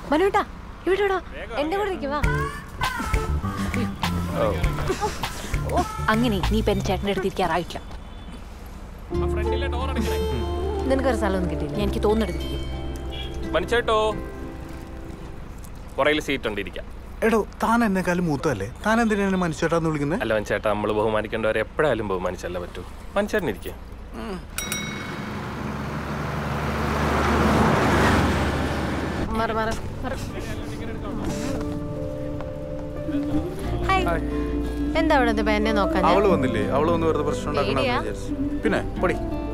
മനുട്ടാ ഇവിടെടാ എന്റെ കൂടെ ഇരിക്കുവാ. അങ്ങനെ നീ ഇപ്പൊ എന്റെ ചേട്ടൻ്റെ അടുത്ത് ഇരിക്കാറായിട്ടില്ല. നിനക്കൊരു സ്ഥലമൊന്നും കിട്ടിയില്ല. എനിക്ക് തോന്നെടുത്തിരിക്കും. മനുച്ചേട്ടോ പുറകിൽ സീറ്റ് ഉണ്ട്, ഇരിക്കാം. എടോ താൻ എന്നെക്കാളും മൂത്തല്ലേ, താൻ എന്തിനാണ് മനുഷ്യട്ടാന്ന് വിളിക്കുന്നത്? അല്ല മനുച്ചേട്ടാ, നമ്മൾ ബഹുമാനിക്കേണ്ടവരെ എപ്പോഴായാലും ബഹുമാനിച്ചല്ല പറ്റൂ. മനുച്ചേട്ടനിരിക്കുക. എന്താ അവിടെ എന്നെ നോക്കാൻ? അവള് വന്നില്ലേ? അവള് വന്ന് വെറുതെ പ്രശ്നം ഉണ്ടാക്കണമെന്ന് വിചാരിച്ചു. പിന്നെ പൊടി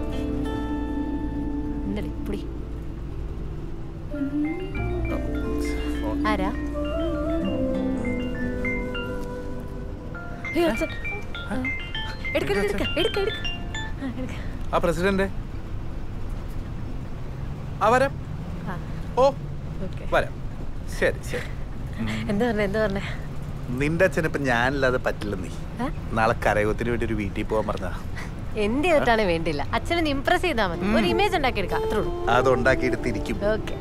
ആരാ? ആ പ്രസിഡന്റ് വരാം. ഓ വരാം. ശരി ശരി. എന്താ പറഞ്ഞേ? നിന്റെ അച്ഛനിപ്പം ഞാനില്ലാതെ പറ്റില്ല. നീ നാളെ കരയോഗത്തിന് വേണ്ടി ഒരു വീട്ടിൽ പോകാൻ പറഞ്ഞ. എന്റെ അടുത്താണ് വേണ്ടില്ല, അച്ഛനെ ഇംപ്രസ് ചെയ്താൽ മതി. ഒരു ഇമേജ് ഉണ്ടാക്കിയെടുക്കാം, അത്രേ ഉള്ളൂ. അത് ഉണ്ടാക്കിയെടുത്തിരിക്കും.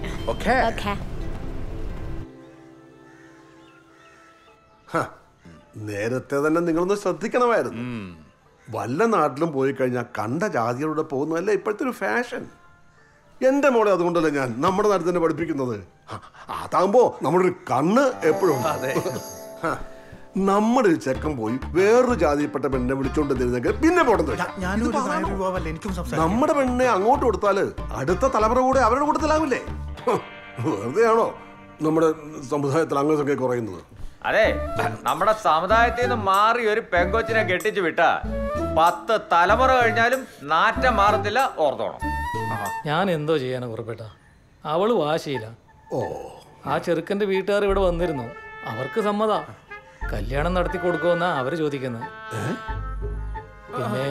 നേരത്തെ തന്നെ നിങ്ങളൊന്ന് ശ്രദ്ധിക്കണമായിരുന്നു. വല്ല നാട്ടിലും പോയി കഴിഞ്ഞാൽ കണ്ട ജാതികളൂടെ പോകുന്നതല്ലേ ഇപ്പോഴത്തെ ഒരു ഫാഷൻ. എൻ്റെ മോളെ അതുകൊണ്ടല്ലേ ഞാൻ നമ്മുടെ നാട്ടിൽ തന്നെ പഠിപ്പിക്കുന്നത്. അതാകുമ്പോ നമ്മുടെ ഒരു കണ്ണ് എപ്പോഴും. നമ്മുടെ ഒരു ചെക്കൻ പോയി വേറൊരു ജാതിയിൽപ്പെട്ട പെണ്ണെ വിളിച്ചോണ്ട് തരുന്നെങ്കിൽ പിന്നെ പോട്ടെന്ന്. നമ്മുടെ പെണ്ണെ അങ്ങോട്ട് കൊടുത്താല് അടുത്ത തലമുറ കൂടെ അവരുടെ കൂട്ടത്തിലാവില്ലേ? വെറുതെയാണോ നമ്മുടെ സമുദായത്തിൽ അംഗസംഖ്യ കുറയുന്നത്? അതെ, നമ്മുടെ സമുദായത്തിൽ നിന്ന് മാറി ഒരു പെങ്കൊച്ചിനെ കെട്ടിച്ചു വിട്ടാ 10 തലമുറ കഴിഞ്ഞാലും നാറ്റം മാറത്തില്ല, ഓർത്തോണം. ഞാൻ എന്തോ ചെയ്യാനാ കുറിപ്പേട്ട, അവള് വാശിയില്ല. ആ ചെറുക്കന്റെ വീട്ടുകാർ ഇവിടെ വന്നിരുന്നു, അവർക്ക് സമ്മതാ. കല്യാണം നടത്തി കൊടുക്കുമെന്നാ അവര് ചോദിക്കുന്നത്. പിന്നെ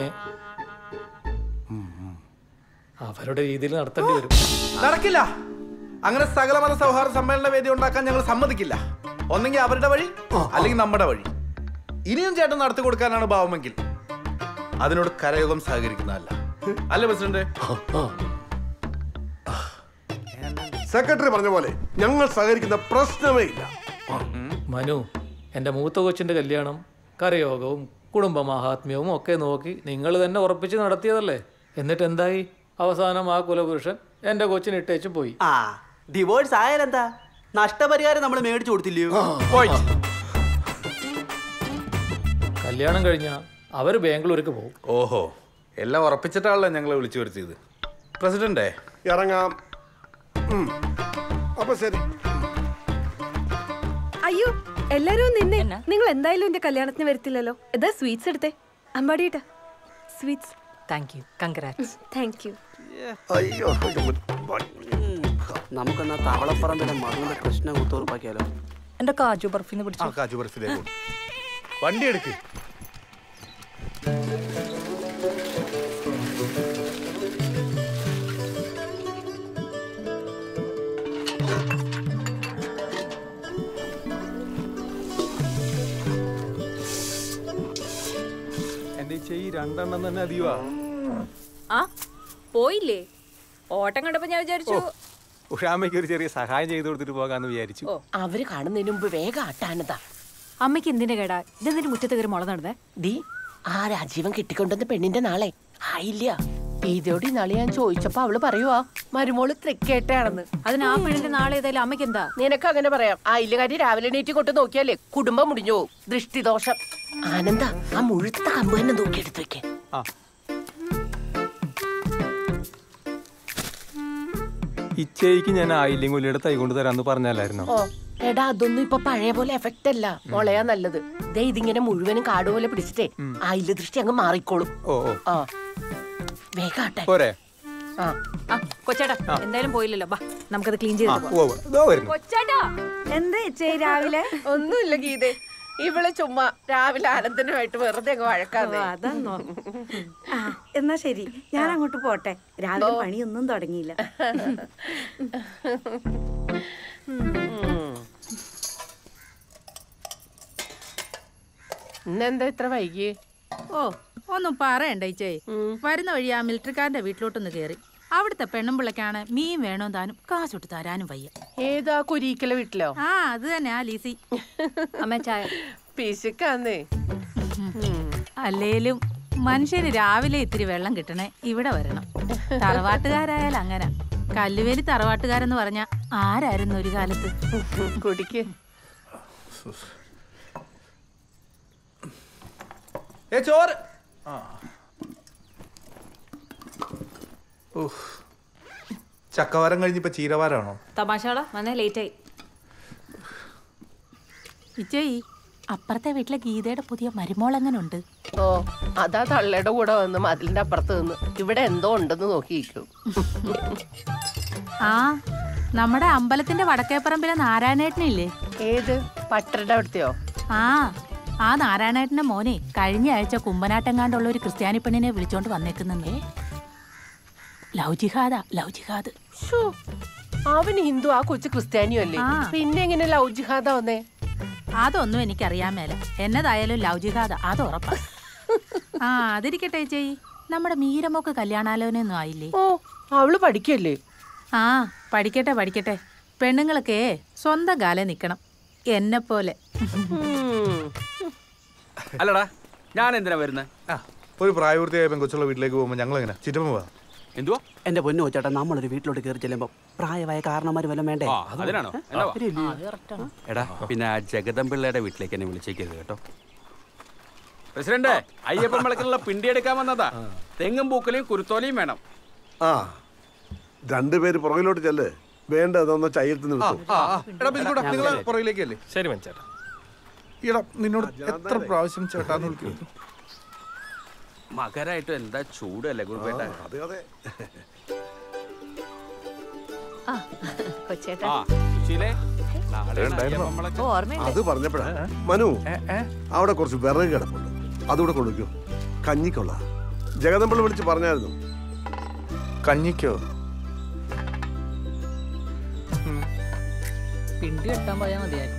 അവരുടെ രീതിയിൽ നടത്തേണ്ടി വരും. നടക്കില്ല. അങ്ങനെ സകലമത സൗഹാർദ്ദ സമ്മേളന വേദി ഉണ്ടാക്കാൻ ഞങ്ങൾ സമ്മതിക്കില്ല. ഒന്നെങ്കിൽ അവരുടെ വഴി, അല്ലെങ്കിൽ നമ്മുടെ വഴി. ഇനിയും ചേട്ടൻ നടത്തി കൊടുക്കാനാണ് ഭാവമെങ്കിൽ അതിനോട് കരയോഗം സഹകരിക്കുന്നതല്ല. അല്ലേ പ്രസിഡന്റ്? സെക്രട്ടറി പറഞ്ഞ പോലെ ഞങ്ങൾ സഹകരിക്കുന്ന പ്രശ്നമേ ഇല്ല. മനു, എൻ്റെ മൂത്ത കൊച്ചിൻ്റെ കല്യാണം കരയോഗവും കുടുംബ മാഹാത്മ്യവും ഒക്കെ നോക്കി നിങ്ങൾ തന്നെ ഉറപ്പിച്ച് നടത്തിയതല്ലേ? എന്നിട്ട് എന്തായി? അവസാനം ആ കുലപുരുഷൻ എൻ്റെ കൊച്ചിന് ഇട്ടേച്ചും പോയി. ഡിവോഴ്സ് ആയാലെന്താ? നഷ്ടപരിഹാരം നമ്മൾ മേടിച്ചു കൊടുത്തില്ലയോ? കല്യാണം കഴിഞ്ഞാൽ അവർ ബാംഗ്ലൂർക്ക് പോകും. ഓഹോ, എല്ലാം ഉറപ്പിച്ചിട്ടാണല്ലോ ഞങ്ങളെ വിളിച്ചു വരുത്തിയത്. പ്രസിഡന്റേ, ഇറങ്ങാം. അപ്പൊ ശരി. അയ്യോ, എല്ലാരും നിന്നെ. നിങ്ങൾ എന്തായാലും എന്റെ കല്യാണത്തിന് വരത്തില്ലല്ലോ. ഇതാ സ്വീറ്റ്സ് എടുത്തേ. അമ്പാടിയിട്ടാ sweets. Thank you, congrats. Thank you. അയ്യോ, നമുക്കെന്നാ തവളപ്പറമ്പിലെ മകളുടെ കൃഷ്ണ കുത്തുറപ്പാക്കിയാലോ? എന്റെ കാജു ബർഫിന്ന് പിടിച്ചു. കാജു ബർഫിലേക്ക് വണ്ടി എടുക്ക്. എന്റെ ഈ 2 എണ്ണം തന്നെ അധികമാ. ആ പോയില്ലേ? ഓട്ടം കണ്ടപ്പോ ഞാൻ വിചാരിച്ചു ഉഷാമ്മയ്ക്ക് ഒരു ചെറിയ സഹായം ചെയ്തു കൊടുത്തിട്ട് പോകാന്ന് വിചാരിച്ചു. അവര് കാണുന്നതിന് മുമ്പ് വേഗം ആട്ടാനതാ. അമ്മയ്ക്ക് എന്തിന്റെ കേടാ? ഇതെന്തിനു മുറ്റത്ത് കയറി മുള നടന്നേ? ഡി, ആ രാജീവൻ കെട്ടിക്കൊണ്ടുവന്ന പെണ്ണിന്റെ നാളെ ആയില്ല. ഇതോടെ നാളെ ഞാൻ ചോദിച്ചപ്പോ അവള് പറയുവാ മരുമോള് തൃക്കേട്ടയാണെന്ന്. അതിന് ആ പെണ്ണിന്റെ നാളെ ഏതായാലും അമ്മയ്ക്ക് എന്താ? നിനക്ക് അങ്ങനെ പറയാം. ആയില്ലുകാരി രാവിലെ എണീറ്റ് കൊണ്ട് നോക്കിയാലേ കുടുംബം മുടിഞ്ഞു പോകും. ദൃഷ്ടിദോഷം. ആനന്ദ, ആ മുഴുത്ത കമ്പ് തന്നെ നോക്കിയെടുത്ത് വെക്കേ. ഇച്ചയ്ക്ക് ഞാൻ ആയില്യങ്കുലിയുടെ തൈ കൊണ്ട് തരാന്ന് പറഞ്ഞല്ലായിരുന്നോ? എടാ, അതൊന്നും ഇപ്പൊ പഴയ പോലെ എഫക്റ്റ് അല്ല. മുളയാ നല്ലത്. ദേ, ഇതിങ്ങനെ മുഴുവനും കാട് പോലെ പിടിച്ചിട്ടേ ആയില്യ ദൃഷ്ടി അങ്ങ് മാറിക്കോളും. വേഗാട്ടെ. കൊച്ചേട്ടാ, എന്തായാലും പോയില്ലല്ലോ, ബാ നമുക്കത് ക്ലീൻ ചെയ്ത്. കൊച്ചേട്ടാ, എന്താ രാവിലെ? ഒന്നുമില്ല ഗീതേ, ഇവള് ചുമ്മാ രാവിലെ ആനന്ദനുമായിട്ട് വെറുതെ അങ്ങ് വഴക്കാതെ. അതാന്നോ? എന്നാ ശരി, ഞാൻ അങ്ങോട്ട് പോട്ടെ. രാവിലെ പണിയൊന്നും തുടങ്ങിയില്ല. ഇന്നെന്താ ഇത്ര വൈകി? ഒന്നും പറയണ്ട ഇച്ചേ. വരുന്ന വഴി ആ മിലിറ്ററിക്കാരന്റെ വീട്ടിലോട്ടൊന്ന് കേറി. അവിടുത്തെ പെണ്ണുമ്പിള്ളക്കാണ് മീൻ വേണോ താനും കാശൊട്ട് തരാനും വയ്യ. ഏതാ കുരീക്കല വീട്ടിലോ? ആ അത് തന്നെ ആ ലീസി. അമ്മ ചായ. പിശുക്കാന്നേ. അല്ലേലും മനുഷ്യന് രാവിലെ ഇത്തിരി വെള്ളം കിട്ടണേ ഇവിടെ വരണം. തറവാട്ടുകാരായാലും അങ്ങനെ. കല്ലുവേലി തറവാട്ടുകാരെന്ന് പറഞ്ഞ ആരായിരുന്നു ഒരു കാലത്ത്? കുടിക്ക്. ചോറ്. ചക്കവാരം കഴിഞ്ഞിപ്പോ ചീരവാരാണോ? തമാശാടാ വന്നേ ലേറ്റ് ആയി. ഇച്ചേയി അപ്പുറത്തെ വീട്ടിലെ ഗീതയുടെ പുതിയ മരുമോൾ എങ്ങനെ ഉണ്ട്? ഓ അതാ തള്ളയുടെ കൂടെ വന്ന് മതിലിന്റെ അപ്പുറത്ത് നിന്ന് ഇവിടെ എന്തോ ഉണ്ടെന്ന് നോക്കിയിരിക്കും. ആ നമ്മുടെ അമ്പലത്തിന്റെ വടക്കേപ്പറമ്പിലെ നാരായണേട്ടനില്ലേ? ഏത് പട്ടരുടെ അവിടുത്തെയോ? ആ നാരായണേട്ടന്റെ മോനെ കഴിഞ്ഞ ആഴ്ച കുമ്പനാട്ടെങ്ങാണ്ടുള്ള ഒരു ക്രിസ്ത്യാനി പെണ്ണിനെ വിളിച്ചോണ്ട് വന്നേക്കുന്നേ. ലവ് ജിഹാദ്. അവന് ഹിന്ദു, ആ കൊച്ചു ക്രിസ്ത്യാനിയും അല്ലേ? പിന്നെ എങ്ങനെ ലവ് ജിഹാദ വന്നേ? അതൊന്നും എനിക്കറിയാൻ മേല. എന്നതായാലും ലവ് ജിഹാദ അത് ഉറപ്പാ. അതിരിക്കട്ടെ ചേച്ചി, നമ്മുടെ മീരമോക്ക് കല്യാണാലോചനയൊന്നും ആയില്ലേ? ഓ അവള് പഠിക്കല്ലേ? പഠിക്കട്ടെ. പെണ്ണുങ്ങളൊക്കെ സ്വന്തം കാലം നിക്കണം, എന്നെ പോലെ. അല്ലടാ ഞാൻ എന്തിനാ വരുന്നത്? ഒരു പ്രായപൂർത്തിയായ പെൺകൊച്ചുള്ള വീട്ടിലേക്ക് പോകുമ്പോൾ ഞങ്ങൾ എങ്ങനെ ചിറ്റമ്മ പോവാ? എന്തുവാ എന്റെ പൊന്നു ചേട്ടാ, നമ്മളൊരു വീട്ടിലോട്ട് കയറി ചെല്ലുമ്പോ പ്രായമായ കാരണന്മാര് വല്ലതും വേണ്ടേ? അതിനാണോ? എടാ പിന്നെ ആ ജഗദമ്പിള്ളയുടെ വീട്ടിലേക്ക് എന്നെ വിളിച്ചേക്കരുത് കേട്ടോ. പ്രസിഡന്റ്, അയ്യപ്പൻ വിളക്കിനുള്ള പിണ്ടി എടുക്കാൻ വന്നതാ. തെങ്ങും പൂക്കലയും കുരുത്തോലയും വേണം. രണ്ടുപേര് പുറകിലോട്ട് ചെല്ല്. വേണ്ട അതൊന്ന് ചയ്യത്ത് പുറകിലേക്കല്ലേ? ശരി മനസ്സേട്ടാ. ഈടാ നിന്നോട് എത്ര പ്രാവശ്യം ചേട്ടാന്ന് വിളിക്കുന്നു. മകരായിട്ടും എന്താ ചൂടല്ലേ ഗുരുപേട്ട? അത് പറഞ്ഞപ്പോഴാ മനു അവിടെ കുറച്ച് വിറക് കിടപ്പുണ്ട്, അതുകൂടെ കൊണ്ടുവയ്ക്കോ. കഞ്ഞിക്കൊള്ള ജഗദമ്പിള്ള വിളിച്ച് പറഞ്ഞായിരുന്നു. കഞ്ഞിക്കോ? പിണ്ടി കെട്ടാൻ പോയാൽ മതിയായിരുന്നു.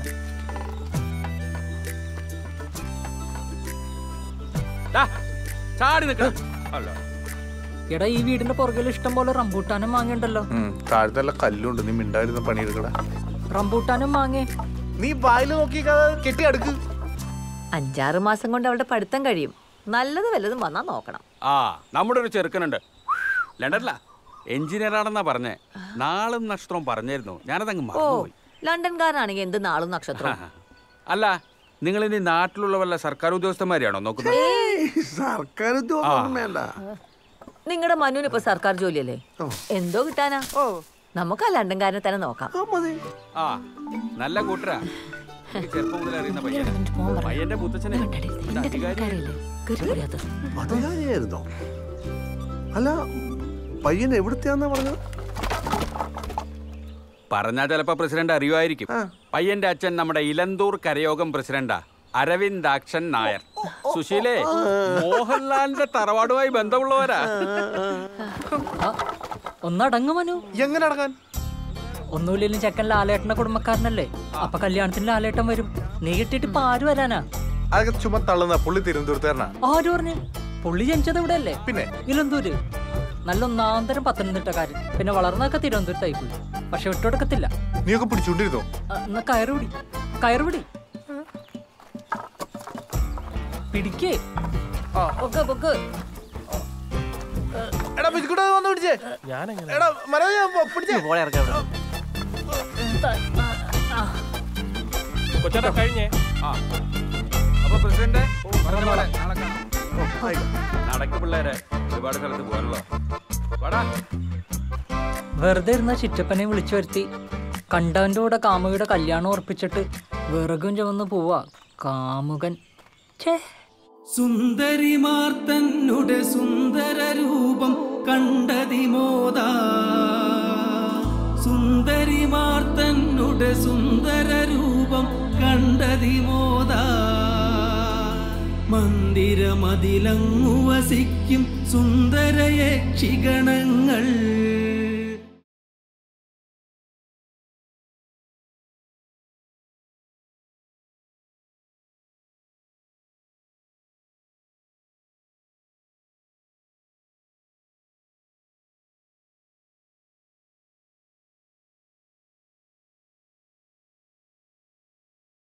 എടാ ഈ വീടിന്റെ പുറകിൽ ഇഷ്ടം പോലെ റംബൂട്ടാനും മാങ്ങയുണ്ടല്ലോ. താഴത്തെ കല്ലുണ്ട്, നീ മിണ്ടായിരുന്ന പണിയെടുക്കട. റംബൂട്ടാനും മാങ്ങേ നീ വായിൽ നോക്കി കെട്ടി അടുക്ക്. 5-6 മാസം കൊണ്ട് അവളുടെ പഠിത്തം കഴിയും. നല്ലത് വല്ലതും വന്നാ നോക്കണം. നമ്മുടെ ഒരു ചെറുക്കനുണ്ട് ലണ്ടനില, എഞ്ചിനീയർ ആണെന്നാ പറഞ്ഞേ. നാളും നക്ഷത്രവും പറഞ്ഞായിരുന്നു, ഞാനതങ്ങ് മറന്നുപോയി. ലണ്ടൻകാരനാണെങ്കിൽ എന്ത് നാളും നക്ഷത്രം. അല്ല നിങ്ങൾ ഇനി നാട്ടിലുള്ള വല്ല സർക്കാർ ഉദ്യോഗസ്ഥന്മാരെയാണോ നോക്കുന്നത്? സർക്കാർ ഉദ്യോഗം വേണ്ട. നിങ്ങളുടെ മനുവിന് ഇപ്പൊ സർക്കാർ ജോലിയല്ലേ, എന്തോ കിട്ടാനാ. നമുക്ക് ആ ലണ്ടൻകാരനെ തന്നെ നോക്കാം. നല്ല കൂട്ടരാ. ചെറുപ്പം മുതൽ അറിയുന്ന പയ്യന്റെ മുത്തച്ഛനെ അല്ല പയ്യൻ എവിടുത്തെയാന്നാ പറഞ്ഞത്? പറഞ്ഞാ ചിലപ്പോ പ്രസിഡന്റ് അറിയുമായിരിക്കും. പയ്യന്റെ അച്ഛൻ നമ്മുടെ ഇലന്തൂർ കരയോഗം പ്രസിഡന്റാ, അരവിന്ദാക്ഷൻ നായർ. സുശീലേ, മോഹൻലാലിന്റെ തറവാടുമായി ബന്ധമുള്ളവരാ. ഒന്നടങ്ങു മനു. എങ്ങനെ അടങ്ങാൻ? ഒന്നുമില്ലെങ്കിലും ചെക്കൻ ലാലേട്ടന്റെ കുടുംബക്കാരനല്ലേ, അപ്പൊ കല്യാണത്തിന് ലാലേട്ടൻ വരും. നീ കിട്ടിയിട്ട് ഇപ്പൊ ആര് വരാനാ? അതൊക്കെ ചുമ തള്ളുന്ന. പുള്ളി തിരുവനന്തപുരത്തുകാരനാ. ആര് പറഞ്ഞു? പുള്ളി ജനിച്ചത് ഇവിടെ അല്ലേ? പിന്നെ ഇലന്തൂര്. നല്ല ഒന്നാന്തരം പത്തനംതിട്ടക്കാരൻ. പിന്നെ വളർന്നൊക്കെ തിരുവനന്തപുരത്തായി പോയി. പക്ഷെ വിട്ടോടുക്കത്തില്ല. നീയൊക്കെ പിടിച്ചോണ്ടിരുന്നോ? എന്നാ കയറുപിടി പിടിക്കേ. കഴിഞ്ഞേ. അപ്പൊ പ്രസിഡന്റ് നടക്ക് പിള്ളേരെ, ഒരുപാട് സ്ഥലത്ത് പോകാനുള്ള. വെറുതെ ഇരുന്ന ചിറ്റപ്പനെ വിളിച്ചു വരുത്തി കണ്ടവന്റെ കൂടെ കാമുകിയുടെ കല്യാണം ഉറപ്പിച്ചിട്ട് വിറകും ചുമന്ന് പോവാ കാമുകൻ. സുന്ദരിമാർ തന്നുടെ സുന്ദര രൂപം കണ്ടതിമോദ, സുന്ദരിമാർ തന്നുടെ സുന്ദര രൂപം കണ്ടതിമോദ. മന്ദിരമതിലങ്ങു വസിക്കും സുന്ദര യക്ഷിഗണങ്ങൾ.